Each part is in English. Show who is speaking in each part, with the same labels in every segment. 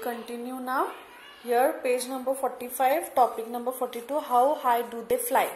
Speaker 1: continue now. Here page number 45, topic number 42, how high do they fly?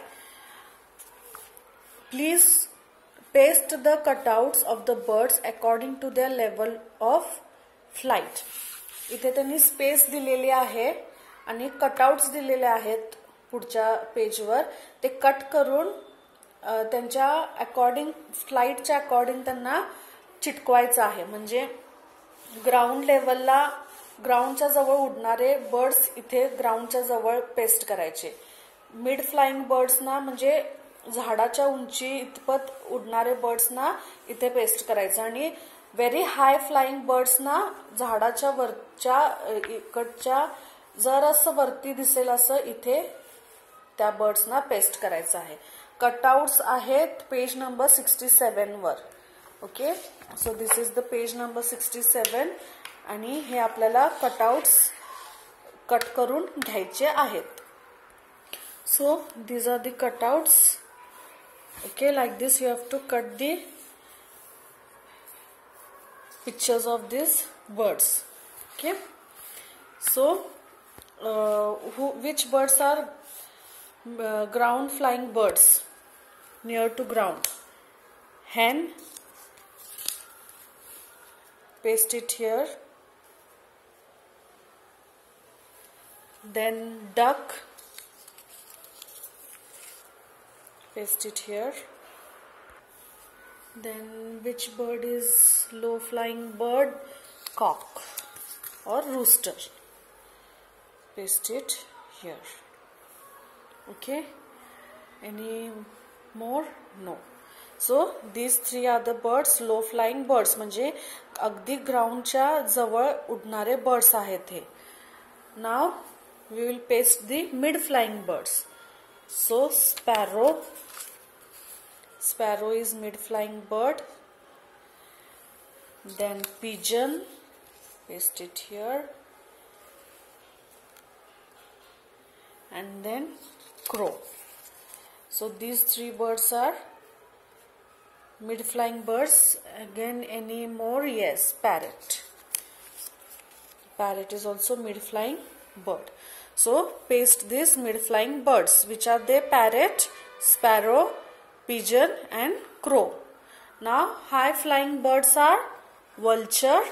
Speaker 1: Please paste the cutouts of the birds according to their level of flight. इथे त्यांनी space दिलेली आहे आणि cutouts दिलेले आहेत पुढच्या पेजवर. ते कट करून त्यांच्या अकॉर्डिंग फ्लाईटच्या अकॉर्डिंग त्यांना चिटकवायचं आहे. म्हणजे ग्राउंड लेवलला ग्राउंडच्या जवळ उडणारे बर्ड्स इथे ग्राउंडच्या जवळ पेस्ट करायचे. मिड फ्लाइंग बर्ड्सना म्हणजे झाडाच्या उंची इतपत उडणारे बर्ड्सना इथे पेस्ट करायचं आणि व्हेरी हाय फ्लाइंग बर्ड्सना झाडाच्या वरच्या इकडच्या जर असं वरती दिसेल असं इथे त्या बर्ड्सना पेस्ट करायचं आहे. कटआउट्स आहेत पेज नंबर 67 वर. Okay, so this is the page number 67 आणि हे आपल्याला कटआउट्स कट करून घ्यायचे आहेत. So these are the cutouts. Okay, like this you have to cut the pictures of these birds. Okay, so which birds are ground flying birds near to ground? Hen, paste it here. Then duck, paste it here. Then which bird is low flying bird? Cock or rooster, paste it here. Okay, any more? No. So these three are the birds, low flying birds, म्हणजे अगदी ग्राउंडच्या जवळ उडणारे birds आहेत हे. Now we will paste the mid flying birds. So sparrow is mid flying bird. Then pigeon, paste it here. And then crow. So these three birds are mid flying birds. Again, any more? Yes, parrot. Parrot is also mid flying bird. So paste these mid flying birds. Which are they? Parrot, sparrow, pigeon and crow. Now high flying birds are vulture,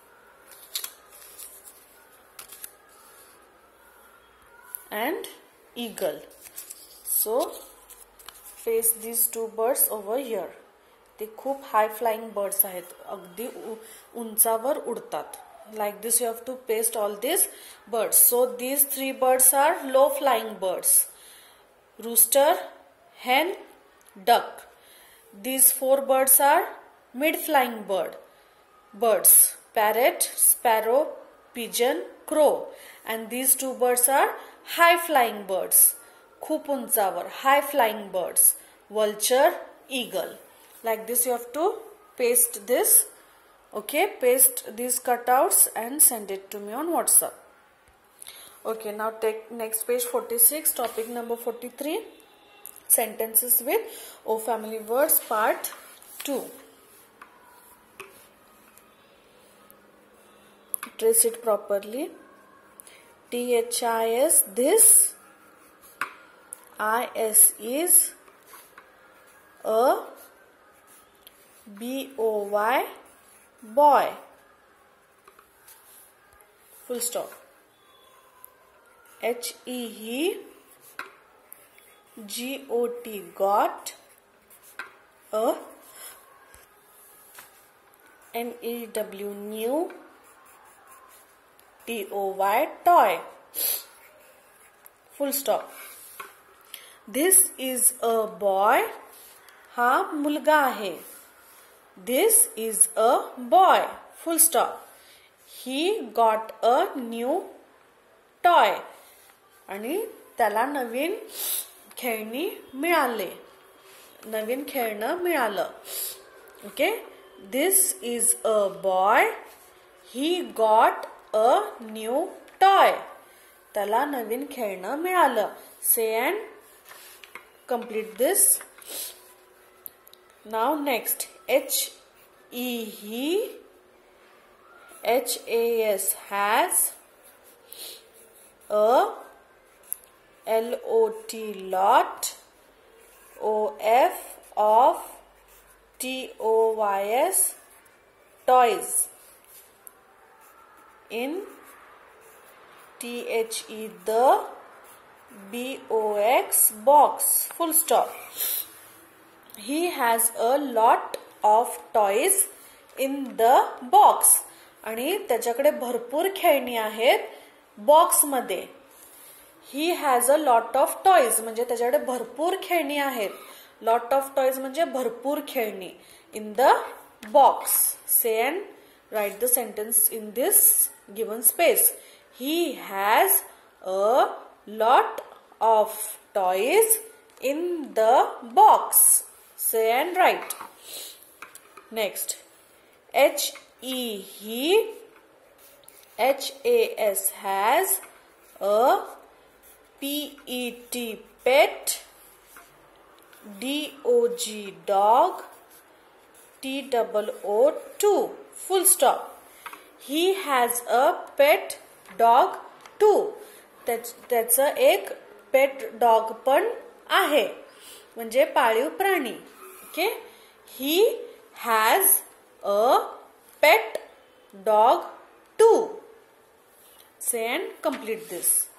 Speaker 1: and eagle. So paste these two birds over here. ते खूप हाय flying birds आहेत, अगदी उंचावर उडतात. Like this you have to paste all these birds. So these three birds are low flying birds. Rooster, hen, duck. These four birds are mid flying birds. Parrot, sparrow, pigeon, crow. And these two birds are high flying birds. खूप उंचावर high flying birds. Vulture, eagle. Like this you have to paste this. Okay, paste these cutouts and send it to me on WhatsApp. Okay, now take next page 46, topic number 43, sentences with O family words, part 2. Trace it properly. THIS, this. IS is a. BOY, boy. Full stop. HE, GOT, got. A. NEW, new. TOY, toy. Full stop. This is a boy. हा मुलगा आहे. This is a boy. Full stop. He got a new toy. आणि त्याला नवीन खेळणी मिळाले. नवीन खेळणं मिळालं. Okay. This is a boy. He got a new toy. त्याला नवीन खेळणं मिळालं. Say and complete this. Now next, he, HAS, has, a lot, lot, of toys, toys, in the box, full stop. He has a lot of toys in the box. आणि त्याच्याकडे भरपूर खेळणी आहेत box मध्ये. He has a lot of toys म्हणजे त्याच्याकडे भरपूर खेळणी आहेत. लॉट ऑफ टॉयज म्हणजे भरपूर खेळणी. In the box. Say and write the sentence in this given space. He has a lot of toys in the box. Say and write. Next. he, has, has, a pet, pet, dog, too, full stop. He has a pet dog too. त्याचं एक pet dog पण आहे म्हणजे पाळीव प्राणी. Okay. He has a pet dog too. Say and complete this.